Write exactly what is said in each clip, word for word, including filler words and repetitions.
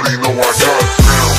already know I got it down.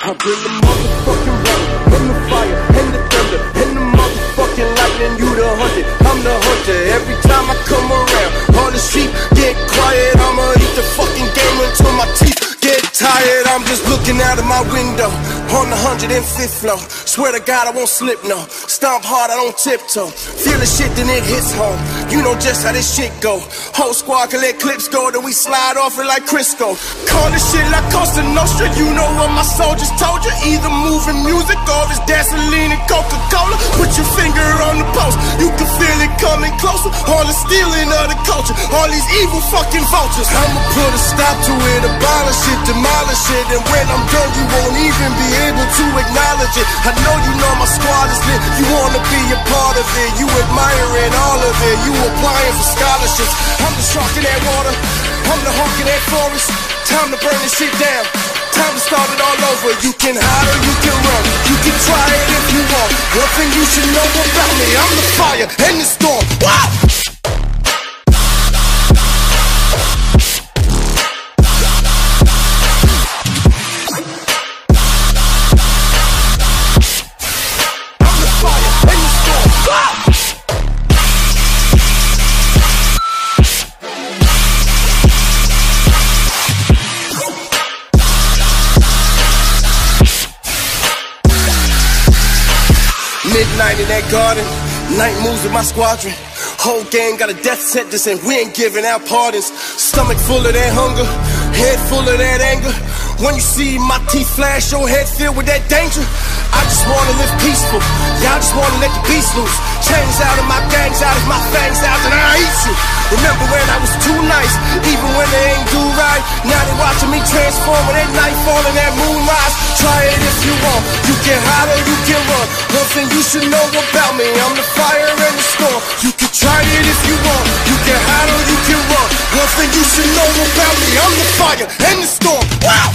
I've been the motherfucking runner, and the fire, and the thunder, and the motherfucking lightning, you the hunted, I'm the hunter. Every time I come around, all the sheep get quiet, I'ma eat the fucking game until my teeth get tired. I'm just looking out of my window, on the one oh fifth floor. Swear to God I won't slip, no. Stomp hard, I don't tiptoe. Feel the shit, then it hits home. You know just how this shit go. Whole squad can let clips go, then we slide off it like Crisco. Call this shit like Costa Nostra. You know what my soldiers told you. Either moving music or it's gasoline and Coca-Cola. Put your finger on the post, you can feel it coming closer. All the stealing of the culture, all these evil fucking vultures. I'ma put a stop to it, abolish it, demolish it. And when I'm done, you won't even be able to acknowledge it. I know you know my squad is lit, you wanna be a part of it. You admiring all of it, you applying for scholarships. I'm the shark in that water, I'm the hawk in that forest. Time to burn this shit down, time to start it all over. You can hide or you can run, you can try it if you want. One thing you should know about me, I'm the fire and the storm. Wow! Midnight in that garden, night moves with my squadron. Whole gang got a death sentence and we ain't giving out pardons. Stomach full of that hunger, head full of that anger. When you see my teeth flash, your head filled with that danger. I just wanna live peaceful, y'all just wanna let the beast loose. Chains out of my gangs, out of my fangs out, and I eat you. Remember when I was too nice, even when they ain't do right. Now they watching me transform with that nightfall and that moonrise. Try it if you want, you can hide or you can run. One thing you should know about me, I'm the fire and the storm. You can try it if you want, you can hide or you can run. One thing you should know about me, I'm the fire and the storm. Wow!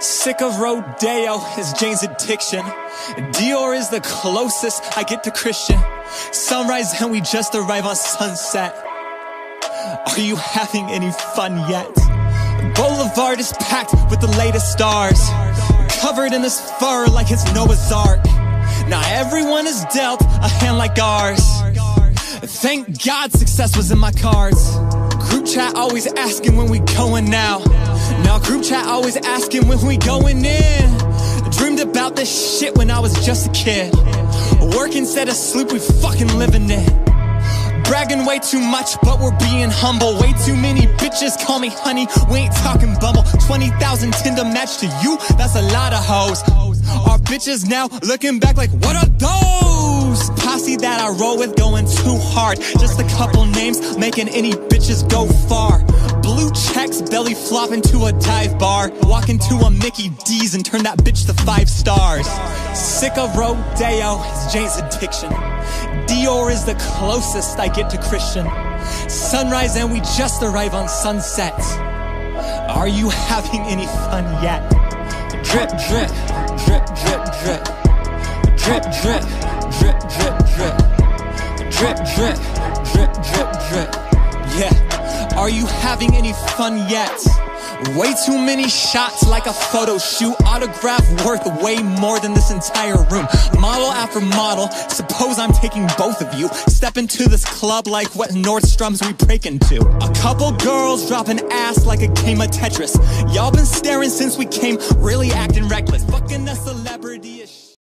Sick of rodeo is Jane's addiction. Dior is the closest I get to Christian. Sunrise and we just arrive on sunset. Are you having any fun yet? Boulevard is packed with the latest stars, covered in this fur like it's Noah's Ark. Now everyone is dealt a hand like ours. Thank God success was in my cards. Group chat always asking when we going now. Now group chat always asking when we going in. Dreamed about this shit when I was just a kid. Work instead of sleep, we fucking living it. Bragging way too much, but we're being humble. Way too many bitches call me honey, we ain't talking Bumble. Twenty thousand Tinder match to you, that's a lot of hoes. Our bitches now looking back like, what are those? Posse that I roll with going too hard. Just a couple names making any bitches go far. Blue checks, belly flopping to a dive bar. Walk into a Mickey D's and turn that bitch to five stars. Sick of rodeo is Jane's addiction. Dior is the closest I get to Christian. Sunrise and we just arrive on sunset. Are you having any fun yet? Drip, drip, drip, drip, drip. Drip, drip, drip, drip, drip. Drip, drip, drip, drip, drip. Yeah, are you having any fun yet? Way too many shots like a photo shoot. Autograph worth way more than this entire room. Model after model, suppose I'm taking both of you. Step into this club like what Nordstrom's we break into. A couple girls dropping ass like a game of Tetris. Y'all been staring since we came, really acting reckless. Fucking a celebrity.